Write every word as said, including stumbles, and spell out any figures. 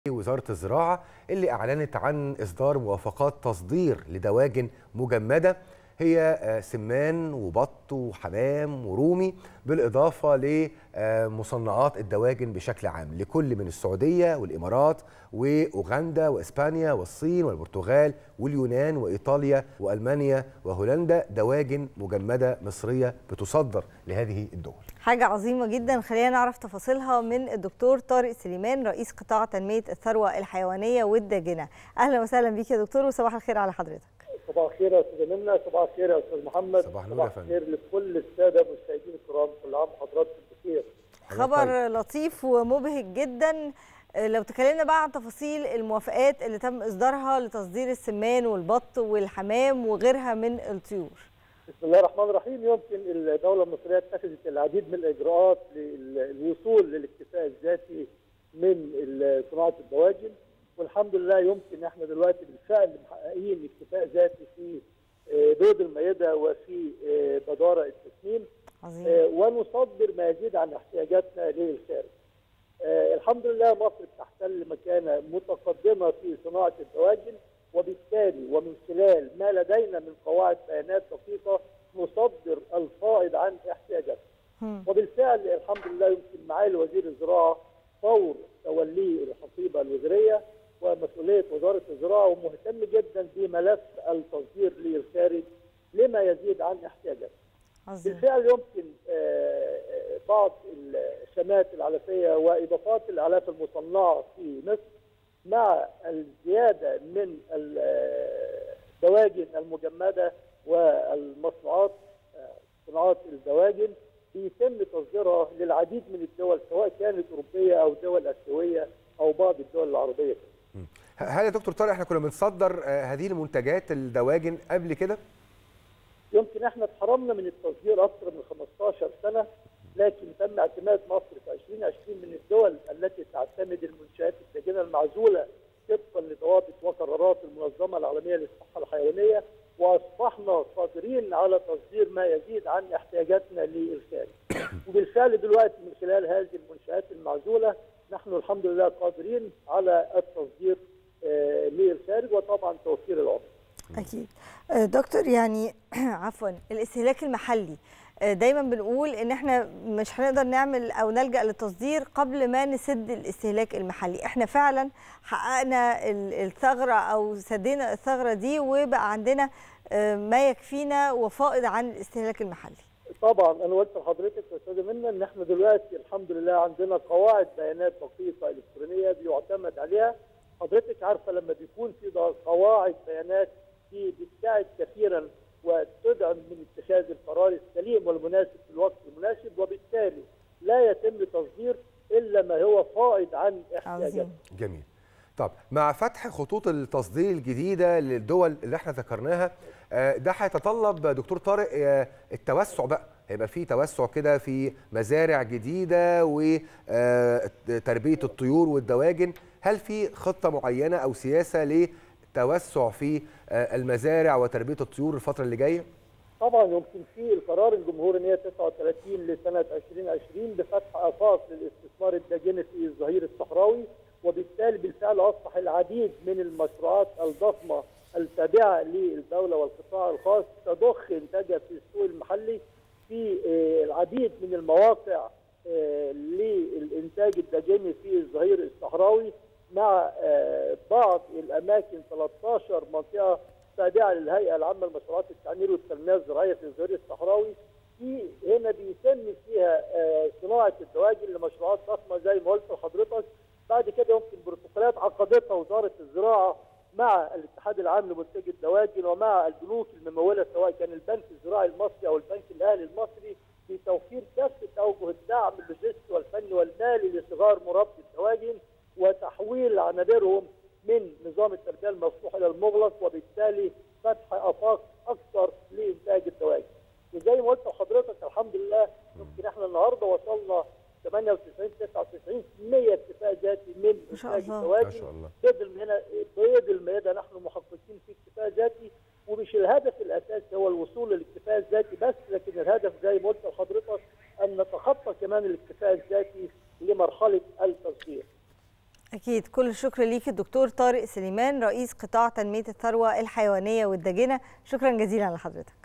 وزارة الزراعة اللي أعلنت عن إصدار موافقات تصدير لدواجن مجمدة هي سمان وبط وحمام ورومي، بالإضافة لمصنعات الدواجن بشكل عام لكل من السعودية والإمارات وأوغندا وإسبانيا والصين والبرتغال واليونان وإيطاليا وألمانيا وهولندا، دواجن مجمدة مصرية بتصدر لهذه الدول. حاجة عظيمة جدا. خلينا نعرف تفاصيلها من الدكتور طارق سليمان، رئيس قطاع تنمية الثروة الحيوانية والداجنة. أهلا وسهلا بك يا دكتور، وصباح الخير على حضرتك. صباح الخير يا استاذ منى، صباح الخير يا استاذ محمد، صباح الخير لكل الساده المشاهدين الكرام، كل عام وحضراتكم بخير. خبر لطيف ومبهج جدا. لو تكلمنا بقى عن تفاصيل الموافقات اللي تم اصدارها لتصدير السمان والبط والحمام وغيرها من الطيور. بسم الله الرحمن الرحيم. يمكن الدوله المصريه اتخذت العديد من الاجراءات للوصول للاكتفاء الذاتي من صناعه الدواجن، والحمد لله يمكن احنا دلوقتي بالفعل محققين اكتفاء ذاتي في بيض المائده وفي بداره التسمين. عظيم. ونصدر ما يزيد عن احتياجاتنا للخارج. الحمد لله مصر تحتل مكانه متقدمه في صناعه الدواجن، وبالتالي ومن خلال ما لدينا من قواعد بيانات دقيقه نصدر الفائض عن احتياجاتنا. وبالفعل الحمد لله يمكن معالي وزير الزراعه فور توليه الحقيبه الوزاريه ومسؤوليه وزاره الزراعه ومهتم جدا بملف التصدير للخارج لما يزيد عن احتياجاتنا. بالفعل يمكن بعض الخامات العلفيه واضافات الاعلاف المصنعه في مصر مع الزياده من الدواجن المجمده والمصنوعات صناعات الدواجن بيتم تصديرها للعديد من الدول سواء كانت اوروبيه او دول اسيويه او بعض الدول العربيه. هل يا دكتور طارق احنا كنا بنصدر هذه المنتجات الدواجن قبل كده؟ يمكن احنا اتحرمنا من التصدير اكثر من خمستاشر سنه، لكن تم اعتماد مصر في ألفين وعشرين من الدول التي تعتمد المنشآت الداجنه المعزوله طبقا لضوابط وقرارات المنظمه العالميه للصحه الحيوانيه، واصبحنا قادرين على تصدير ما يزيد عن احتياجاتنا للخارج. وبالفعل دلوقتي من خلال هذه المنشآت المعزوله نحن الحمد لله قادرين على التصدير آه للخارج وطبعا توفير العمله. اكيد. دكتور يعني عفوا الاستهلاك المحلي دايما بنقول ان احنا مش هنقدر نعمل او نلجأ للتصدير قبل ما نسد الاستهلاك المحلي. احنا فعلا حققنا الثغره او سدينا الثغره دي وبقى عندنا ما يكفينا وفائض عن الاستهلاك المحلي. طبعا انا قلت لحضرتك يا استاذه منى ان احنا دلوقتي الحمد لله عندنا قواعد بيانات دقيقه الكترونيه بيعتمد عليها. حضرتك عارفه لما بيكون في قواعد بيانات دي بتساعد كثيرا وتدعم من اتخاذ القرار السليم والمناسب في الوقت المناسب، وبالتالي لا يتم تصدير الا ما هو فائض عن احتياجاتنا. جميل. طب مع فتح خطوط التصدير الجديده للدول اللي احنا ذكرناها، ده هيتطلب دكتور طارق التوسع بقى، هيبقى في توسع كده في مزارع جديده وتربيه الطيور والدواجن. هل في خطه معينه او سياسه ل توسع في المزارع وتربيه الطيور الفتره اللي جايه؟ طبعا يمكن في القرار الجمهوري مئة وتسعة وثلاثين لسنه ألفين وعشرين بفتح افاق للاستثمار الداجني في الظهير الصحراوي، وبالتالي بالفعل اصبح العديد من المشروعات الضخمه التابعه للدوله والقطاع الخاص تضخ انتاجها في السوق المحلي في العديد من المواقع للانتاج الداجني في الظهير الصحراوي، مع بعض الاماكن ثلاثة عشر منطقه تابعه للهيئه العامه لمشروعات التعمير والتنميه الزراعيه في الظهير الصحراوي. في هنا بيتم فيها صناعه الدواجن لمشروعات ضخمه زي ما قلت لحضرتك. بعد كده يمكن بروتوكولات عقدتها وزاره الزراعه مع الاتحاد العام لمنتجي الدواجن ومع البنوك المموله سواء كان البنك الزراعي المصري او البنك الاهلي المصري بتوفير كافه اوجه الدعم اللوجستي والفني والمالي لصغار مربي الدواجن وتحويل عنابرهم من نظام التربيه المفتوح الى المغلق، وبالتالي فتح افاق اكثر لانتاج الدواجن. وزي ما قلت لحضرتك الحمد لله يمكن احنا النهارده وصلنا ثمانية وتسعين تسعة وتسعين بالمئة اكتفاء ذاتي من انتاج الدواجن. ما شاء الله. بيض هنا بيض المائده نحن محققين في اكتفاء ذاتي، ومش الهدف الاساسي هو الوصول للاكتفاء الذاتي بس، لكن الهدف زي ما قلت لحضرتك ان نتخطى كمان الاكتفاء الذاتي لمرحله التصدير. أكيد. كل الشكر ليك الدكتور طارق سليمان، رئيس قطاع تنمية الثروة الحيوانية والداجنة. شكرا جزيلا لحضرتك.